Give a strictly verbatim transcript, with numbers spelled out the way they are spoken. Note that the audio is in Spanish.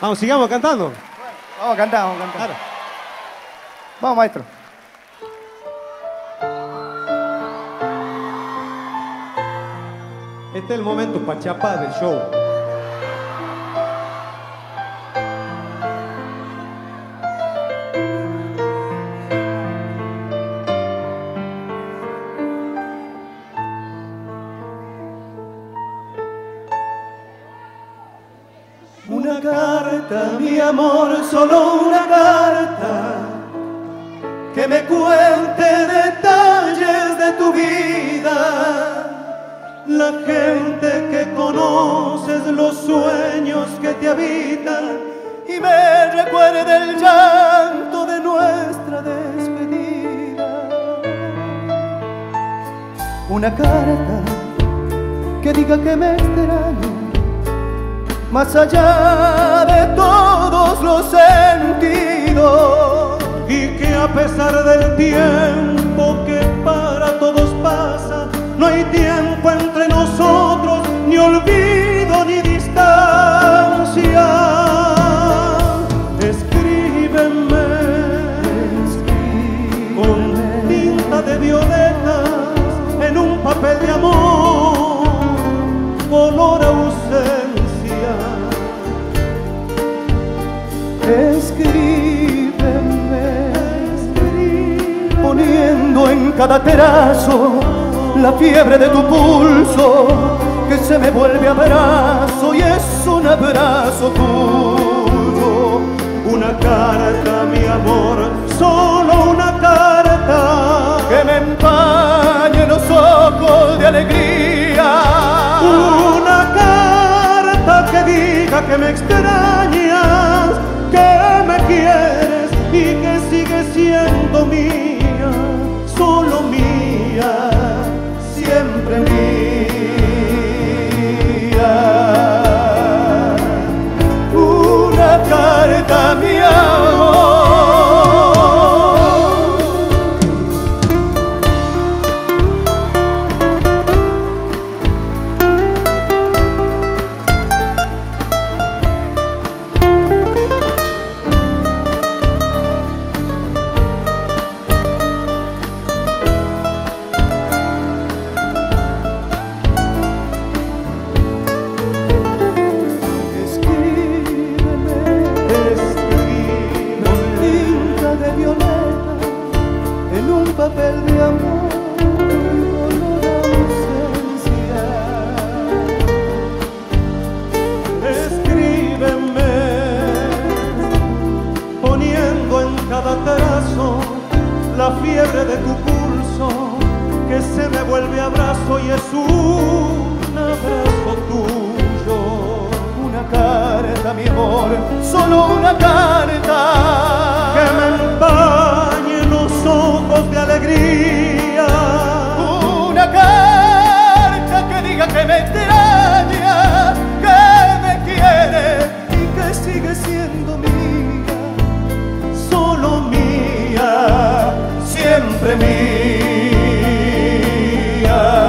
Vamos, sigamos cantando. Vamos a cantar, vamos a cantar. Claro. Vamos, maestro. Este es el momento pachapá del show. Una carta, mi amor, solo una carta que me cuente detalles de tu vida. La gente que conoces, los sueños que te habitan y me recuerde el llanto de nuestra despedida. Una carta que diga que me extraño más allá de todos los sentidos, y que a pesar del tiempo que para todos pasa, no hay tiempo entre nosotros, ni olvido ni distancia. Escríbeme, escríbeme con tinta de violetas en un papel de amor, color ausencia. Escríbeme, escríbeme poniendo en cada terazo la fiebre de tu pulso que se me vuelve abrazo y es un abrazo tuyo. Una carta, mi amor, solo una carta que me empañe los ojos de alegría. Una carta que diga que me extrañas, que me quieres y que sigues siendo mía, solo mía, siempre mía. Una carta, mi amor. Papel de amor, dolor, ausencia. Escríbeme poniendo en cada trazo la fiebre de tu pulso que se me vuelve abrazo y es un abrazo tuyo. Una carta, mi amor, solo una carta que me empañe los ojos de alegría. Una carta que diga que me extraña, que me quiere y que sigue siendo mía, solo mía, siempre mía.